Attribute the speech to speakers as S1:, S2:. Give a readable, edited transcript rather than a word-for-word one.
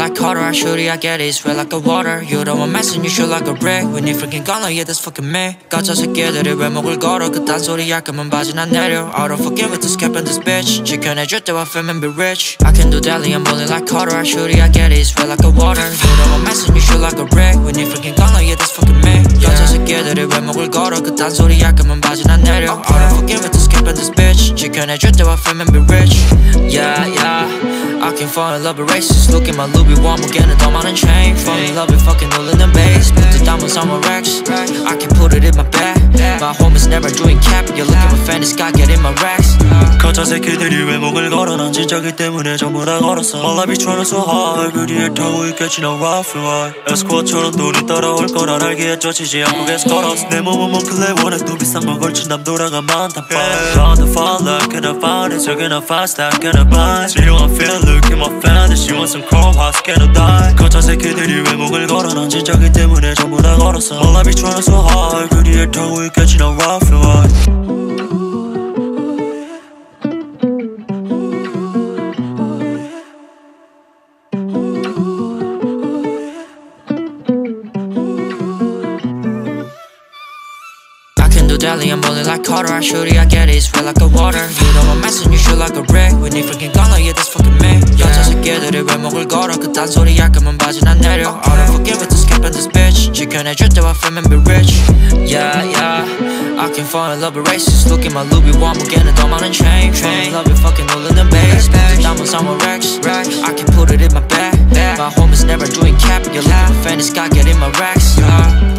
S1: like Carter. I shoot it, I get it, sweat like a water. You don't want mess and you shoot like a brick. When you freaking gone, yeah, that's fucking me. 가짜 새끼들이 왜 목을 걸어 그딴 소리 할 거면 바지나 내려. I don't forgive it to skip in this bitch. 지켜내줄 때와 film and be rich. I can do daily, I'm balling like Carter. I shoot it, I get it, sweat like a water. You don't want mess and you shoot like a brick. When you freaking gone, yeah, that's fucking me. 가짜 새끼들이 왜 목을 걸어 그딴 소리 할 거면 바지나 내려. I don't forgive it to skip in this bitch. 지켜내줄 때와 film and be rich. Yeah, yeah. I can fall in love with races. Look at my Louis 원무게는 더 많은 chain. Fall in love with fucking 누르는 bass. Put the diamonds on my racks. I can put it in my bag. My home is never doing cap. You look at my fan, it's got get in my racks.
S2: 가짜 새끼들이 왜 목을 걸어 난 진짜기 때문에 전부 다 걸었어. All I be trying so hard 그 뒤에 타고 있겠지 난 rough and right. 에스코어처럼 돈이 따라올 거라 알기에 쫓이지 않고 계속 걸었어. 내 몸은 몽클레 원해 또 비싼 걸 걸친 남도라가 많단 말. On the fall like can I find it? 저긴 a fast stack can I buy? 지루한 feel look at my fan she wants some cold hearts can I die? 가짜 새끼들이 왜 목을 걸어 난 진짜기 때문에 전부 다 걸었어. All I be trying so hard 그 뒤에 타고 있겠지 난 rough and right.
S1: Daily, I'm balling like Carter. I shoot it, I get it, sweat like a water. You don't want mess and you shoot like a brick. When you freaking gone, yeah, that's fucking me. 여자 새끼들이 왜 목을 걸어 그딴 소리 할 거면 바지나 내려. I don't forgive it to skip in this bitch. 지켜내줄 때와 film and be rich. Yeah, yeah. I can fall in love with races. Look at my Louis 원무게는 더 많은 chain. Fall in love with fucking 누르는 bass. Put the diamonds on my racks. I can put it in my bag. My home is never doing cap. You look at my fan, it's got get in my racks.